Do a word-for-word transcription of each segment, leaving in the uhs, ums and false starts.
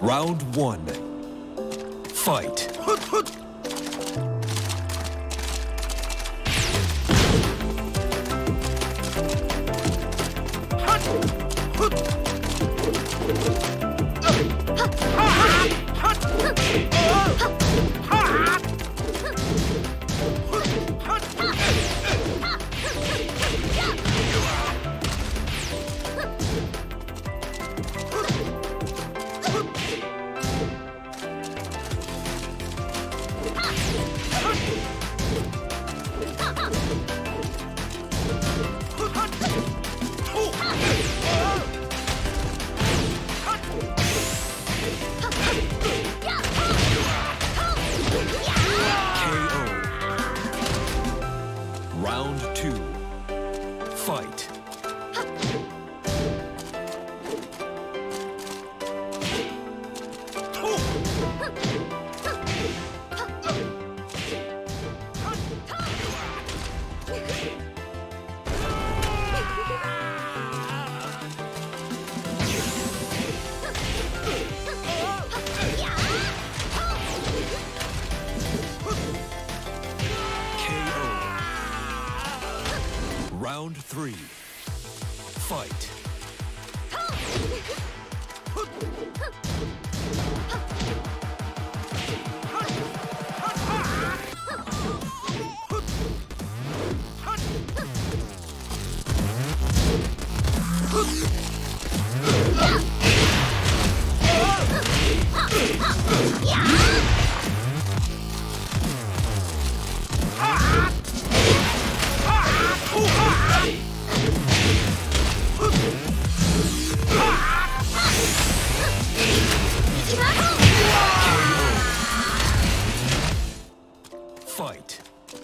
Round one. Fight. Round two. Fight. Round three. Fight. Fight.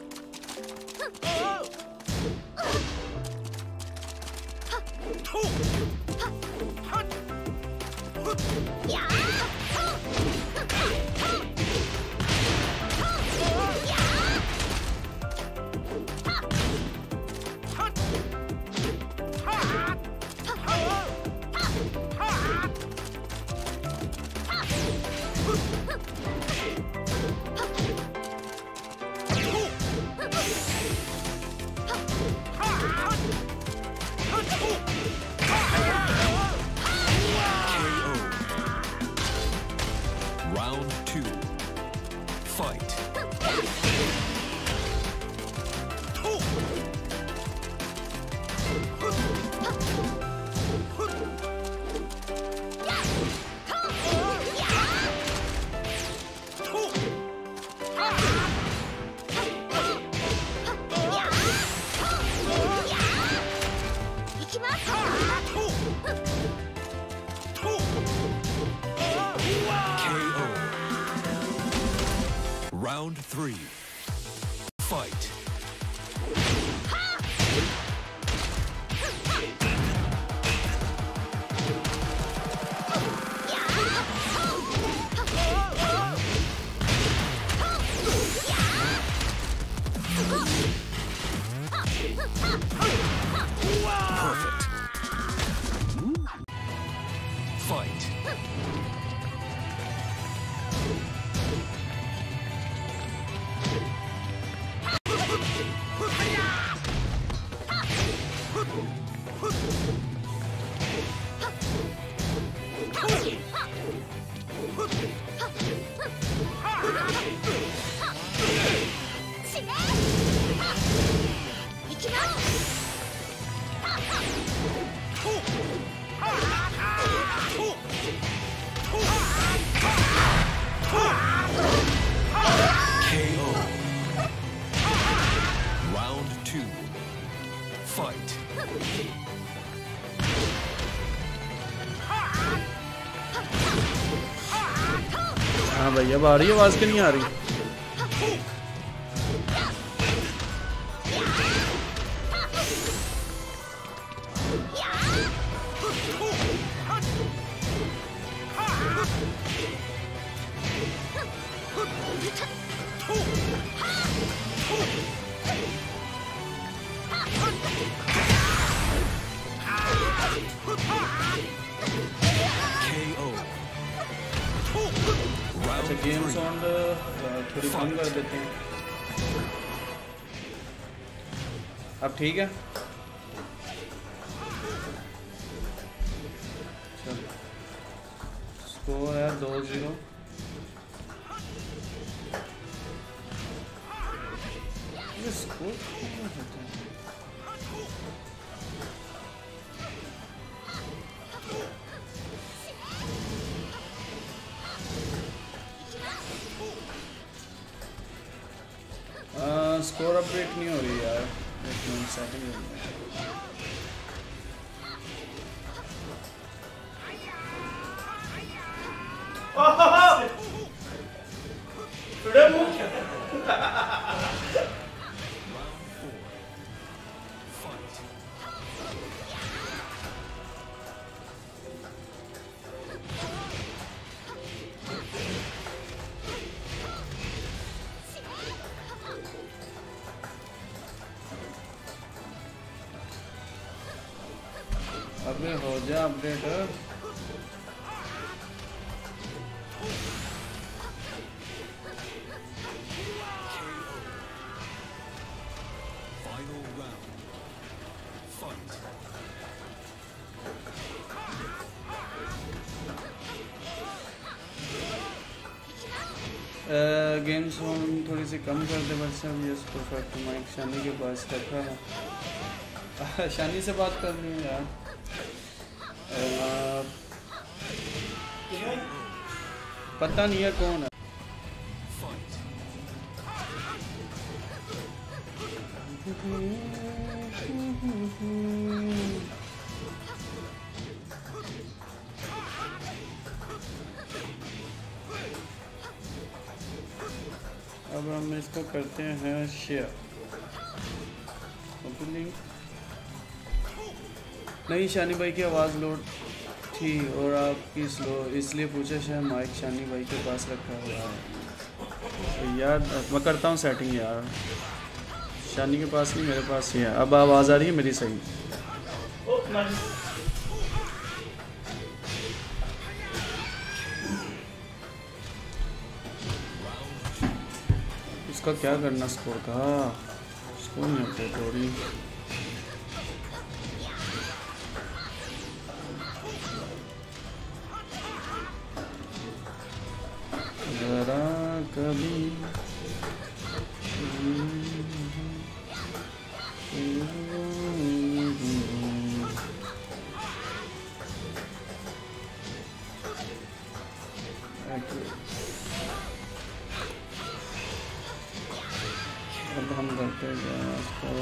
Round two. Fight. Round three. Fight. Perfect. Fight. Fight. हाँ भाई अब आ रही है आवाज, क्यों नहीं आ रही? K O. अच्छा गेम साउंड थोड़ी कम कर देते हैं। अब ठीक है। चलो स्कोर है दो जीरो। ये स्कोर कितना होता है? स्कोर अपडेट नहीं हो रही यार, एक मिनट सेटिंग अबे हो जा अपडेट। गेम साउंड थोड़ी सी कम कर दे बस। अब ये परफेक्ट माइक शानी के पास रखा है। शानी से बात करनी है यार। आ, पता नहीं है कौन है। अब हम इसको करते हैं शेयर। लिंक नहीं, शानी भाई की आवाज़ लोड थी और आपकी स्लो, इसलिए पूछा शायद माइक शानी भाई के पास रखा हुआ है। तो यार मैं करता हूँ सेटिंग यार। शानी के पास नहीं, मेरे पास ही है। अब आवाज़ आ रही है मेरी सही? इसका क्या करना स्कोर का? स्कोर नहीं अपडेट हो रही। जरा कभी अब हम करते हैं इसको।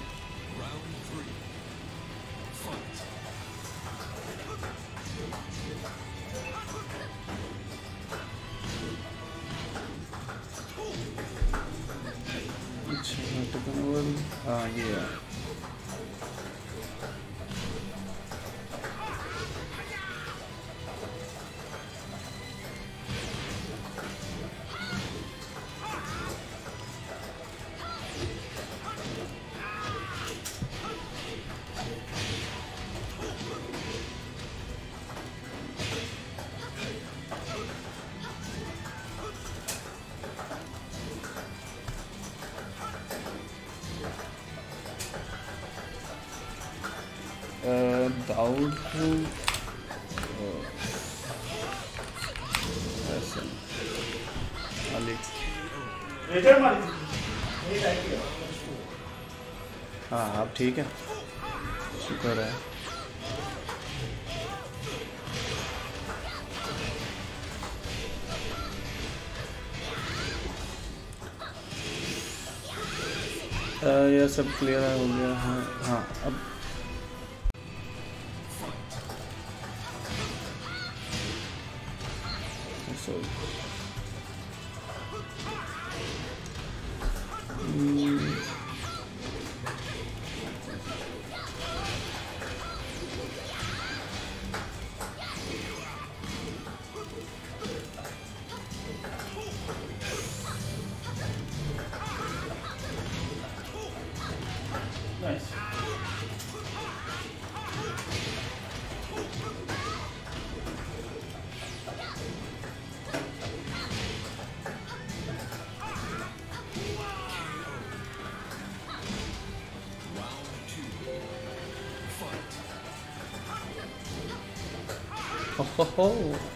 हाँ ये है। दाऊद हाँ अब ठीक है, शुक्र है। यह सब क्लियर हो गया है। हाँ अब ओहो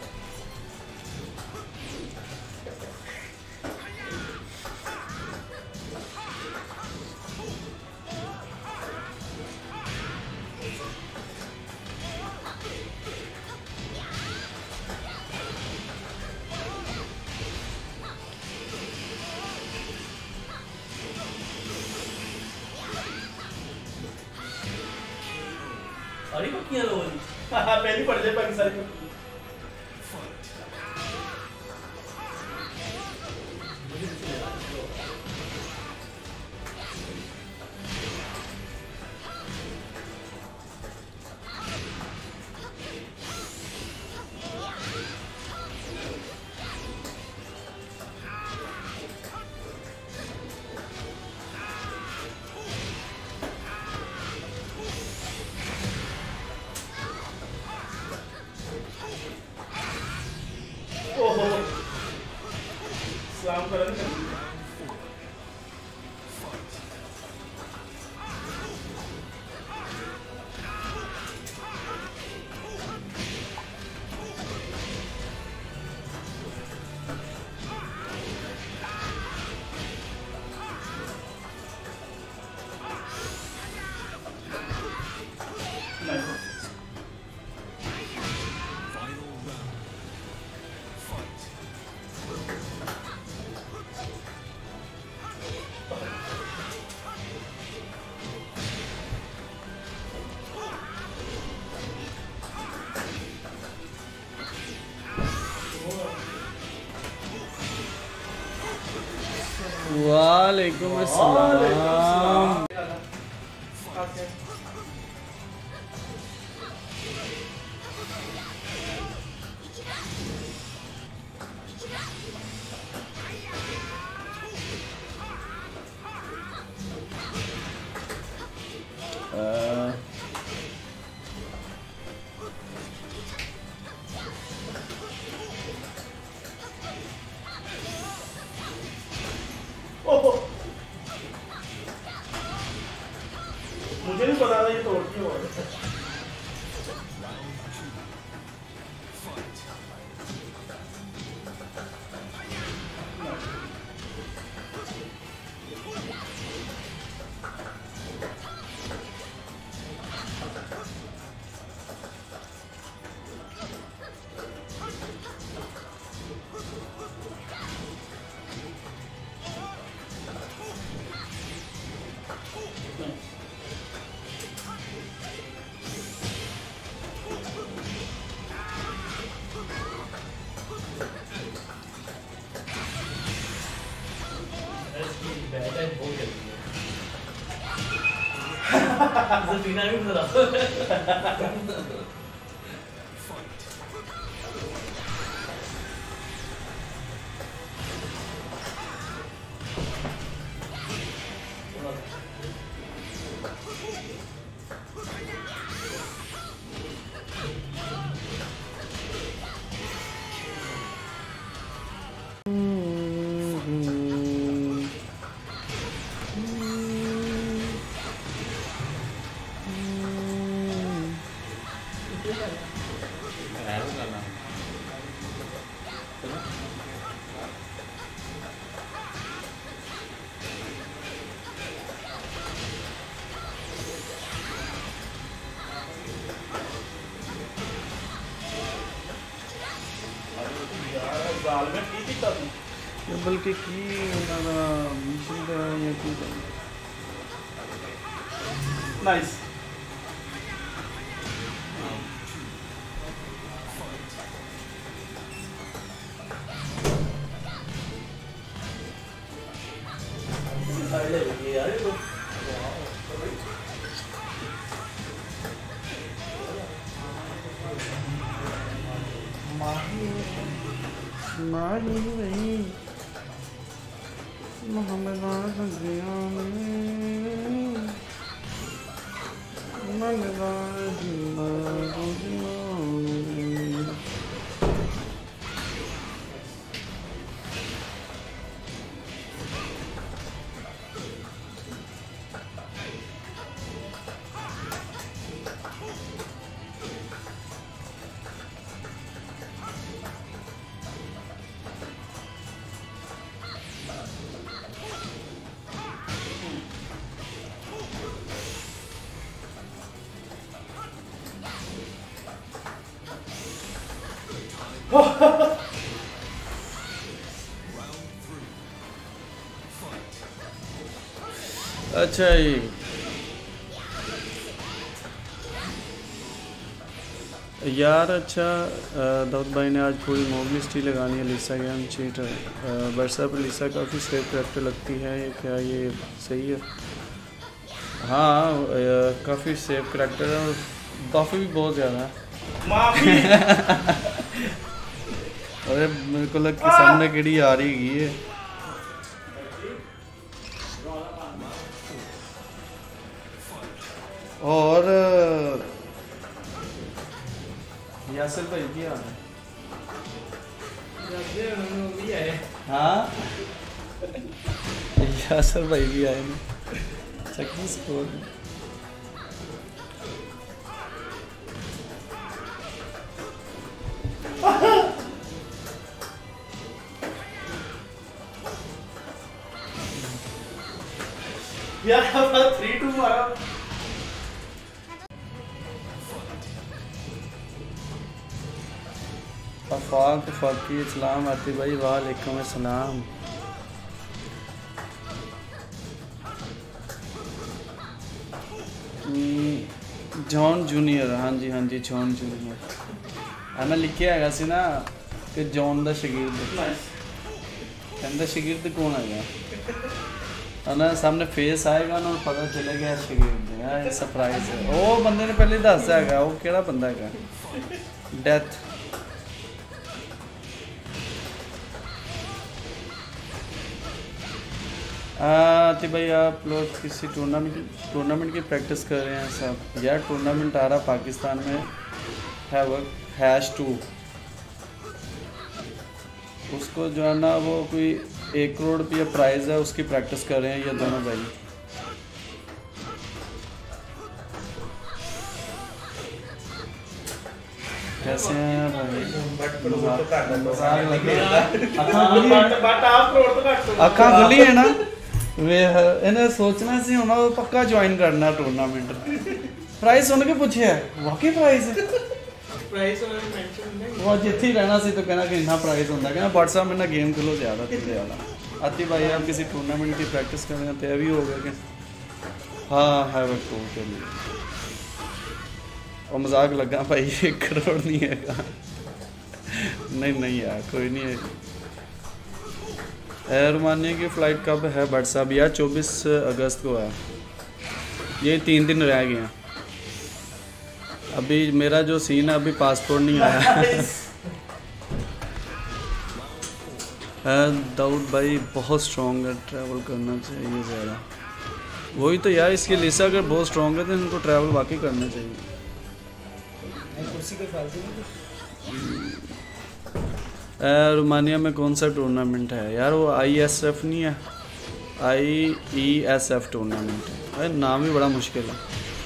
अरे को किया लोगों ने पहली पड़ जाए पाकिस्तान को सलाम करा नहीं वालेकुम अस्सलाम। मुझे नहीं पता था ये तोड़ती हो ज़मीना भी ज़रा बल्कि की नाइस मोहम्मद अच्छा ये यार अच्छा दाऊद भाई ने आज पूरी मोगली स्टील लगानी है लिसा गेम चीटर वर्षा पर लिसा काफ़ी सेफ करेक्टर लगती है ये क्या ये सही है हाँ काफ़ी सेफ करेक्टर है और काफ़ी भी बहुत ज़्यादा है माफी अरे मेरे को लग के सामने किड़ी आ रही है और यासिर भाई की हाल है हाँ यासिर भाई भी आए ना चक्की स्कोर यार थ्री टू मारा अफाक फ़ाकी इस्लाम आती भाई वालेकुम अस्सलाम जॉन जूनियर हाँ जी हाँ जी जॉन जूनियर मैं लिखे है सी ना कि जॉन दा शगिर्द कहता शगिर्द कौन है ना सामने फेस आएगा ना पता चलेगा शगिर्द है सरप्राइज है वो बंदे ने पहले दस है वो केड़ा बंदा है डेथ तो भाई आप लोग किसी टूर्नामेंट टूर्नामेंट की प्रैक्टिस कर रहे हैं सब यार टूर्नामेंट आ रहा पाकिस्तान में है वो हैश टू उसको जो है ना वो कोई एक करोड़ रुपया प्राइज़ है उसकी प्रैक्टिस कर रहे हैं ये दोनों भाई कैसे हैं भाई अखा खुली है ना वे इन्हें सोचना सी होना पक्का ज्वाइन करना टूर्नामेंट प्राइस सुन के पूछे है वाकई प्राइस है प्राइस उन्होंने मेंशन नहीं वो जिथे ही रहना सी तो कहना कि इतना प्राइस होता कहना व्हाट्सएप में ना गेम खेलो ज़्यादा तो ज़्यादा आती भाई आप किसी टूर्नामेंट की प्रैक्टिस कर रहे हैं तो अभी हो गया कि हाँ है वो टू के लिए और मजाक लगा भाई एक करोड़ नहीं है नहीं नहीं यार कोई नहीं है रोमानिया की फ़्लाइट कब है बट साहब यार चौबीस अगस्त को है ये तीन दिन रह गए हैं अभी मेरा जो सीन है अभी पासपोर्ट नहीं आया दाऊद भाई बहुत स्ट्रॉन्ग है ट्रैवल करना चाहिए ज़्यादा वही तो यार इसके लिसा अगर बहुत स्ट्रॉन्ग है तो इनको ट्रैवल वाकई करना चाहिए रोमानिया में कौन सा टूर्नामेंट है यार वो आई एस एफ नहीं है I E S F tournament है अरे नाम ही बड़ा मुश्किल है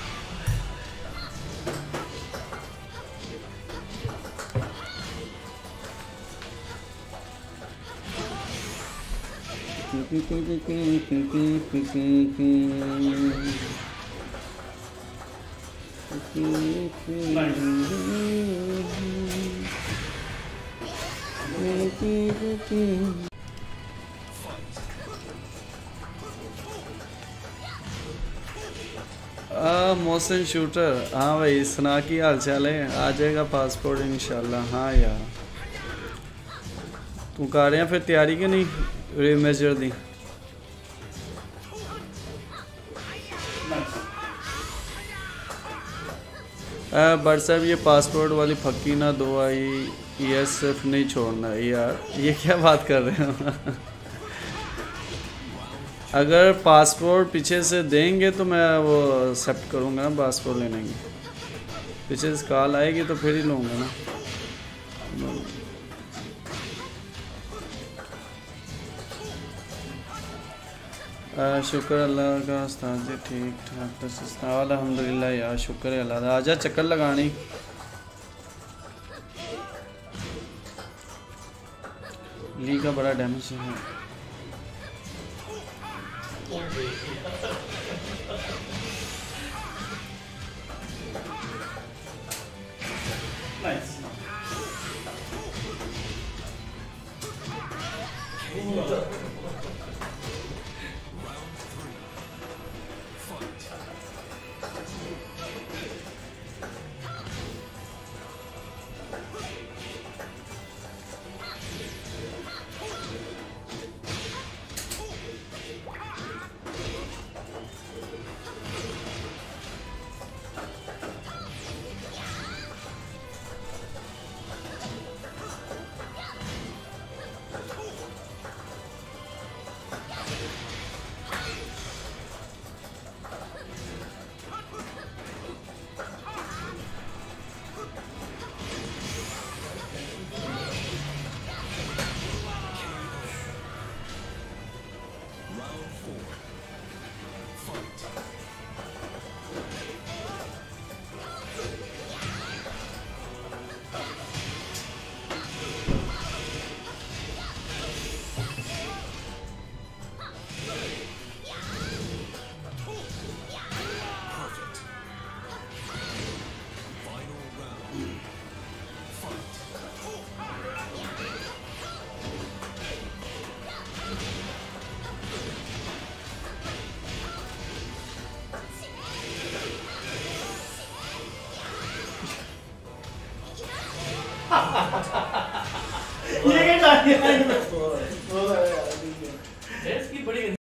मोहसिन शूटर हाँ भाई सुना की हाल चाल है आ जाएगा पासपोर्ट इंशाल्लाह हाँ यार तू कर रहे हैं फिर तैयारी कि नहीं रीमेजर दी बट साहब ये पासपोर्ट वाली फक्की ना दो आई ये सिर्फ नहीं छोड़ना यार ये क्या बात कर रहे हो अगर पासपोर्ट पीछे से देंगे तो मैं वो एक्सेप्ट करूँगा ना पासपोर्ट लेने की पीछे से कॉल आएगी तो फिर ही लूँगा ना आ, शुक्र अल्लाह का उस्ताद जी ठीक ठाक अल्हम्दुलिल्लाह यार शुक्र है अल्लाह का आजा चक्कर लगानी ली का बड़ा डैमेज है nice Round four. Fight. Perfect. Final round. Fight. ये क्या डाल दिया? वो यार, ठीक है। इसकी बड़ी